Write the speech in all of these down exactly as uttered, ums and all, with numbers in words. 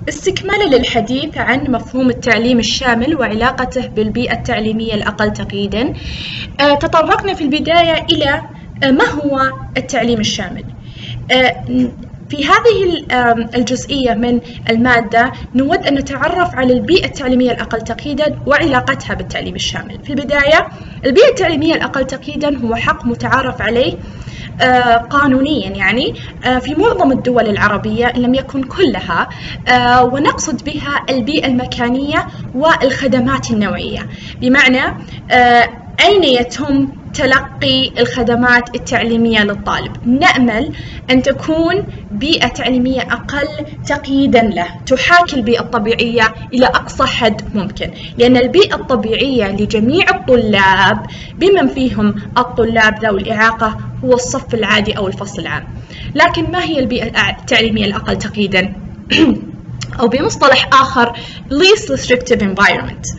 استكمالا للحديث عن مفهوم التعليم الشامل وعلاقته بالبيئة التعليمية الأقل تقييداً، تطرقنا في البداية إلى ما هو التعليم الشامل. في هذه الجزئية من المادة نود أن نتعرف على البيئة التعليمية الأقل تقييداً وعلاقتها بالتعليم الشامل. في البداية، البيئة التعليمية الأقل تقييداً هو حق متعارف عليه آه قانونيا، يعني آه في معظم الدول العربية إن لم يكن كلها، آه ونقصد بها البيئة المكانية والخدمات النوعية، بمعنى آه أين يتم تلقي الخدمات التعليمية للطالب. نأمل أن تكون بيئة تعليمية أقل تقييداً له، تحاكي البيئة الطبيعية إلى أقصى حد ممكن، لأن البيئة الطبيعية لجميع الطلاب بمن فيهم الطلاب ذوي الإعاقة هو الصف العادي أو الفصل العام. لكن ما هي البيئة التعليمية الأقل تقييداً؟ أو بمصطلح آخر least restrictive environment.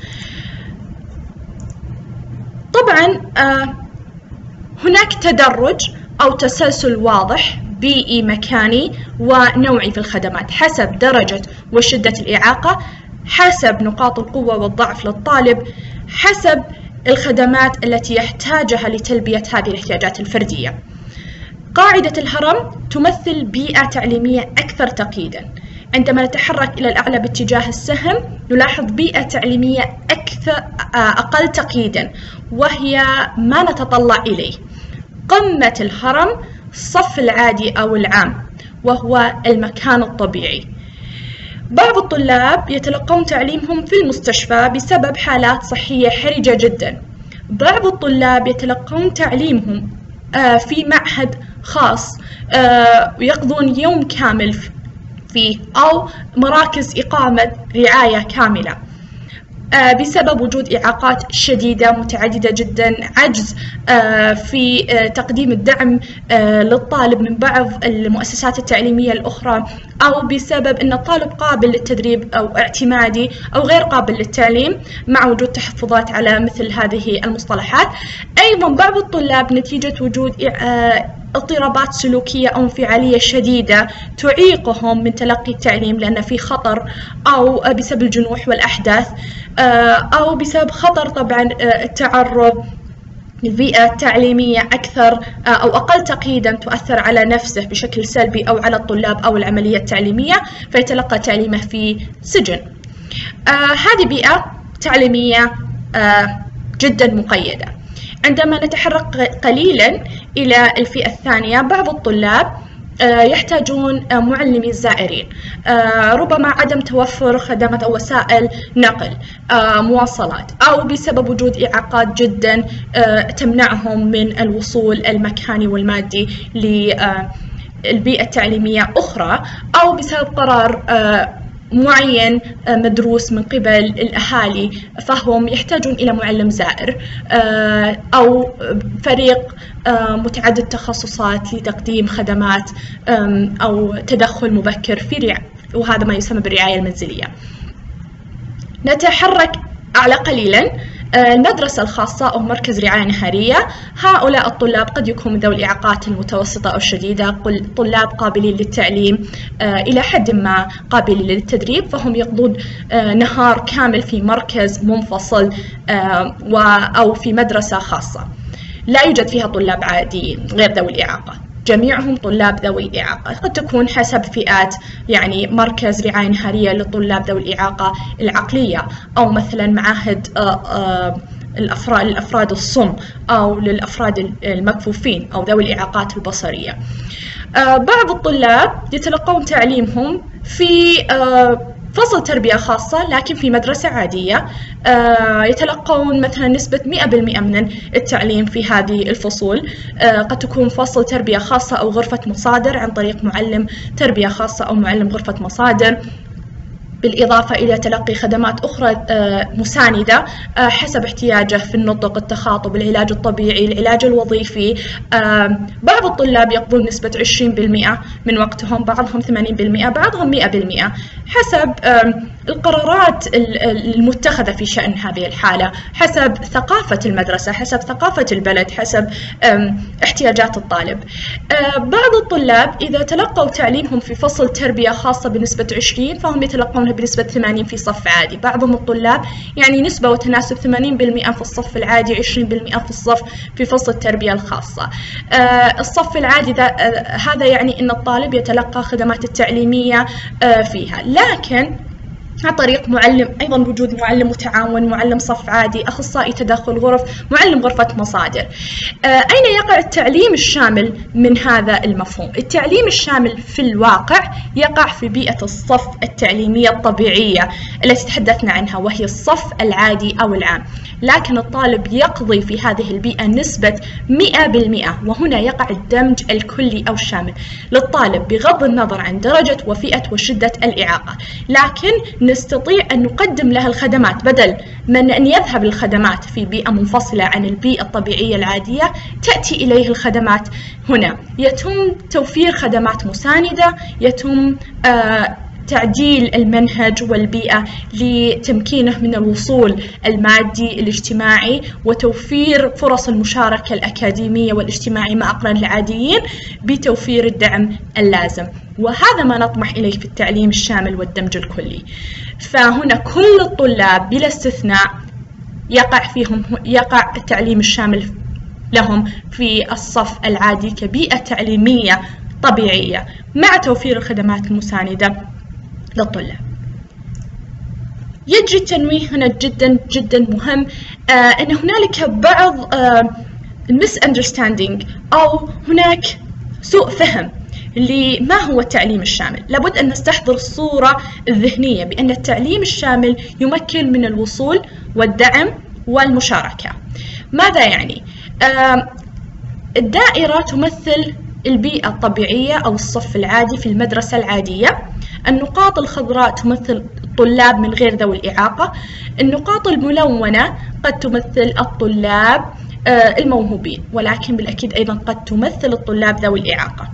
طبعاً آه هناك تدرج أو تسلسل واضح بيئي مكاني ونوعي في الخدمات حسب درجة وشدة الإعاقة، حسب نقاط القوة والضعف للطالب، حسب الخدمات التي يحتاجها لتلبية هذه الاحتياجات الفردية. قاعدة الهرم تمثل بيئة تعليمية أكثر تقييداً. عندما نتحرك إلى الأعلى باتجاه السهم نلاحظ بيئة تعليمية أكثر أقل تقييداً، وهي ما نتطلع إليه. قمة الهرم الصف العادي أو العام، وهو المكان الطبيعي. بعض الطلاب يتلقون تعليمهم في المستشفى بسبب حالات صحية حرجة جداً. بعض الطلاب يتلقون تعليمهم في معهد خاص ويقضون يوم كامل فيه، أو مراكز إقامة رعاية كاملة بسبب وجود إعاقات شديدة متعددة جدا، عجز في تقديم الدعم للطالب من بعض المؤسسات التعليمية الأخرى، أو بسبب أن الطالب قابل للتدريب أو اعتمادي أو غير قابل للتعليم مع وجود تحفظات على مثل هذه المصطلحات. أيضا بعض الطلاب نتيجة وجود اضطرابات سلوكية أو انفعالية شديدة تعيقهم من تلقي التعليم لأن في خطر، أو بسبب الجنوح والأحداث، أو بسبب خطر طبعا التعرض للبيئة التعليمية أكثر أو أقل تقييداً تؤثر على نفسه بشكل سلبي أو على الطلاب أو العملية التعليمية، فيتلقى تعليمه في سجن. هذه بيئة تعليمية جدا مقيدة. عندما نتحرك قليلاً إلى الفئة الثانية، بعض الطلاب يحتاجون معلمي زائرين، ربما عدم توفر خدمات أو وسائل نقل، مواصلات، أو بسبب وجود إعاقات جدا تمنعهم من الوصول المكاني والمادي للبيئة التعليمية أخرى، أو بسبب قرار معين مدروس من قبل الأهالي، فهم يحتاجون إلى معلم زائر أو فريق متعدد التخصصات لتقديم خدمات أو تدخل مبكر في رعاية، وهذا ما يسمى بالرعاية المنزلية. نتحرك أعلى قليلاً، المدرسة الخاصة أو مركز رعاية نهارية. هؤلاء الطلاب قد يكونوا ذوي الإعاقات المتوسطة أو الشديدة، طلاب قابلين للتعليم إلى حد ما قابلين للتدريب، فهم يقضون نهار كامل في مركز منفصل أو في مدرسة خاصة لا يوجد فيها طلاب عاديين غير ذوي الإعاقة، جميعهم طلاب ذوي إعاقة. قد تكون حسب فئات، يعني مركز رعاية نهارية للطلاب ذوي الإعاقة العقلية، أو مثلا معاهد الأفراد الأفراد الصم، أو للأفراد المكفوفين أو ذوي الإعاقات البصرية. بعض الطلاب يتلقون تعليمهم في فصل تربية خاصة لكن في مدرسة عادية، يتلقون مثلا نسبة مئة بالمئة من التعليم في هذه الفصول. قد تكون فصل تربية خاصة أو غرفة مصادر عن طريق معلم تربية خاصة أو معلم غرفة مصادر، بالإضافة إلى تلقي خدمات أخرى مساندة حسب احتياجه في النطق، التخاطب، العلاج الطبيعي، العلاج الوظيفي. بعض الطلاب يقضون نسبة عشرين بالمئة من وقتهم، بعضهم ثمانين بالمئة، بعضهم مئة بالمئة، حسب القرارات المتخذة في شأن هذه الحالة حسب ثقافة المدرسة، حسب ثقافة البلد، حسب احتياجات الطالب. بعض الطلاب إذا تلقوا تعليمهم في فصل تربية خاصة بنسبة عشرين فهم يتلقونه بنسبة ثمانين في صف عادي. بعضهم الطلاب يعني نسبة وتناسب ثمانين بالمئة في الصف العادي، عشرين بالمئة في الصف في فصل التربية الخاصة. الصف العادي هذا يعني أن الطالب يتلقى خدمات التعليمية فيها، لكن عن طريق معلم، أيضا وجود معلم متعاون، معلم صف عادي، أخصائي تداخل غرف، معلم غرفة مصادر. أين يقع التعليم الشامل من هذا المفهوم؟ التعليم الشامل في الواقع يقع في بيئة الصف التعليمية الطبيعية التي تحدثنا عنها، وهي الصف العادي أو العام، لكن الطالب يقضي في هذه البيئة نسبة مئة بالمئة، وهنا يقع الدمج الكلي أو الشامل للطالب بغض النظر عن درجة وفئة وشدة الإعاقة، لكن نستطيع أن نقدم له الخدمات بدل من أن يذهب للخدمات في بيئة منفصلة عن البيئة الطبيعية العادية، تأتي إليه الخدمات هنا. يتم توفير خدمات مساندة، يتم آه تعديل المنهج والبيئة لتمكينه من الوصول المادي الاجتماعي، وتوفير فرص المشاركة الأكاديمية والاجتماعي مع أقرانه العاديين بتوفير الدعم اللازم. وهذا ما نطمح إليه في التعليم الشامل والدمج الكلي. فهنا كل الطلاب بلا استثناء يقع فيهم يقع التعليم الشامل لهم في الصف العادي كبيئة تعليمية طبيعية مع توفير الخدمات المساندة للطلاب. يجري التنويه هنا جدا جدا مهم، آه أن هنالك بعض آه misunderstanding أو هناك سوء فهم لما هو التعليم الشامل. لابد أن نستحضر الصورة الذهنية بأن التعليم الشامل يمكن من الوصول والدعم والمشاركة. ماذا يعني؟ آه الدائرة تمثل البيئة الطبيعية أو الصف العادي في المدرسة العادية. النقاط الخضراء تمثل الطلاب من غير ذوي الإعاقة. النقاط الملونة قد تمثل الطلاب الموهوبين، ولكن بالأكيد أيضا قد تمثل الطلاب ذوي الإعاقة.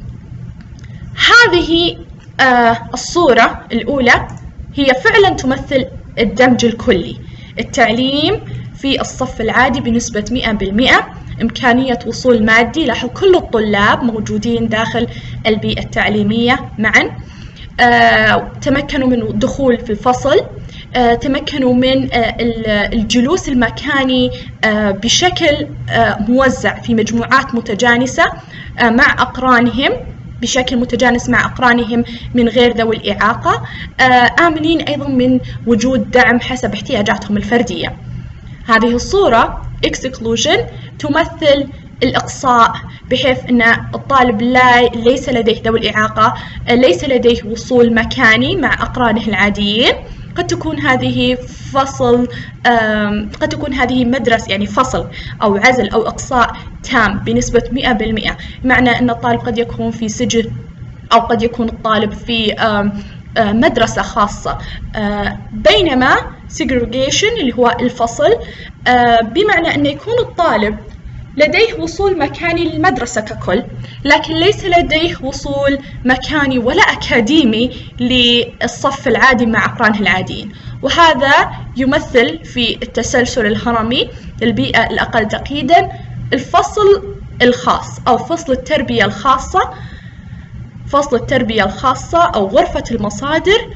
هذه الصورة الأولى هي فعلا تمثل الدمج الكلي، التعليم في الصف العادي بنسبة مئة بالمئة، إمكانية وصول مادي، لاحظ كل الطلاب موجودين داخل البيئة التعليمية معا، آه، تمكنوا من الدخول في الفصل، آه، تمكنوا من آه، الجلوس المكاني آه، بشكل آه، موزع في مجموعات متجانسة آه، مع أقرانهم، بشكل متجانس مع أقرانهم من غير ذوي الإعاقة، آه، آمنين أيضا من وجود دعم حسب احتياجاتهم الفردية. هذه الصورة exclusion تمثل الإقصاء، بحيث أن الطالب لا ليس لديه ذوي الإعاقة، ليس لديه وصول مكاني مع أقرانه العاديين. قد تكون هذه فصل، قد تكون هذه مدرسة يعني فصل أو عزل أو إقصاء تام بنسبة مئة بالمئة، معنى أن الطالب قد يكون في سجن، أو قد يكون الطالب في مدرسة خاصة. بينما segregation اللي هو الفصل بمعنى أن يكون الطالب لديه وصول مكاني للمدرسة ككل، لكن ليس لديه وصول مكاني ولا أكاديمي للصف العادي مع أقرانه العاديين. وهذا يمثل في التسلسل الهرمي البيئة الأقل تعقيدا الفصل الخاص أو فصل التربية الخاصة، فصل التربية الخاصة أو غرفة المصادر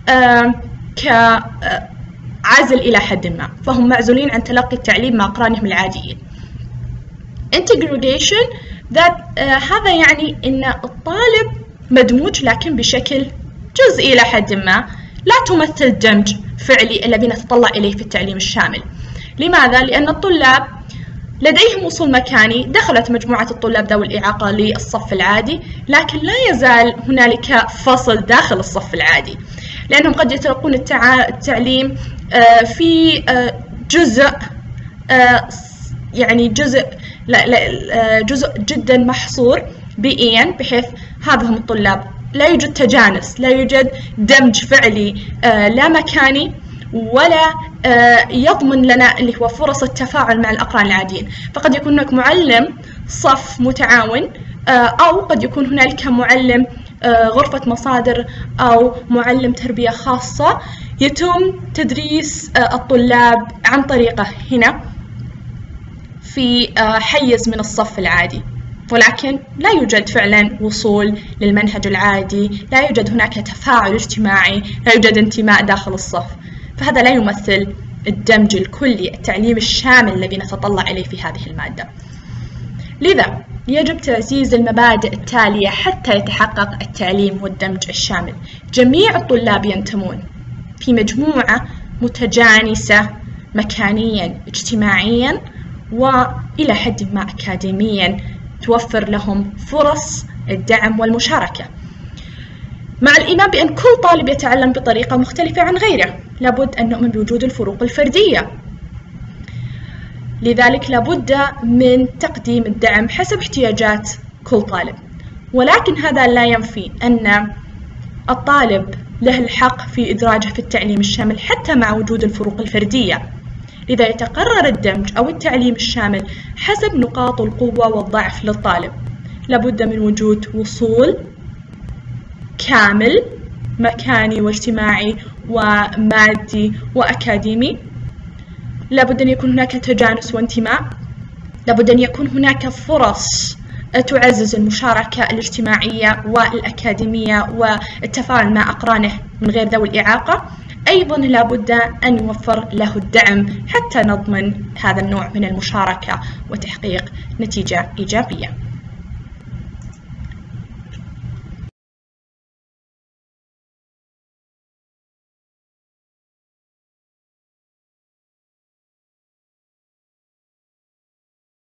كعزل إلى حد ما، فهم معزولين عن تلقي التعليم مع أقرانهم العاديين. integration that uh, هذا يعني أن الطالب مدموج لكن بشكل جزئي إلى حد ما، لا تمثل دمج فعلي الذي نتطلع إليه في التعليم الشامل. لماذا؟ لأن الطلاب لديهم وصول مكاني، دخلت مجموعة الطلاب ذوي الإعاقة للصف العادي، لكن لا يزال هنالك فصل داخل الصف العادي، لأنهم قد يتلقون التع... التعليم uh, في uh, جزء uh, يعني جزء لا لا جزء جدا محصور بيئيا، بحيث هذا هم الطلاب لا يوجد تجانس، لا يوجد دمج فعلي آه لا مكاني ولا آه يضمن لنا اللي هو فرص التفاعل مع الأقران العاديين. فقد يكون هناك معلم صف متعاون، آه أو قد يكون هنالك معلم غرفة مصادر أو معلم تربية خاصة، يتم تدريس الطلاب عن طريقه هنا في حيز من الصف العادي، ولكن لا يوجد فعلا وصول للمنهج العادي، لا يوجد هناك تفاعل اجتماعي، لا يوجد انتماء داخل الصف، فهذا لا يمثل الدمج الكلي، التعليم الشامل الذي نتطلع إليه في هذه المادة. لذا يجب تعزيز المبادئ التالية حتى يتحقق التعليم والدمج الشامل. جميع الطلاب ينتمون في مجموعة متجانسة مكانيا اجتماعيا وإلى حد ما أكاديميا توفر لهم فرص الدعم والمشاركة، مع الإيمان بأن كل طالب يتعلم بطريقة مختلفة عن غيره. لابد أن نؤمن بوجود الفروق الفردية، لذلك لابد من تقديم الدعم حسب احتياجات كل طالب، ولكن هذا لا ينفي أن الطالب له الحق في إدراجه في التعليم الشامل حتى مع وجود الفروق الفردية. لذا يتقرر الدمج أو التعليم الشامل حسب نقاط القوة والضعف للطالب. لابد من وجود وصول كامل مكاني واجتماعي ومادي وأكاديمي، لابد أن يكون هناك تجانس وانتماء، لابد أن يكون هناك فرص تعزز المشاركة الاجتماعية والأكاديمية والتفاعل مع أقرانه من غير ذوي الإعاقة. أيضا لابد أن يوفر له الدعم حتى نضمن هذا النوع من المشاركة وتحقيق نتيجة إيجابية.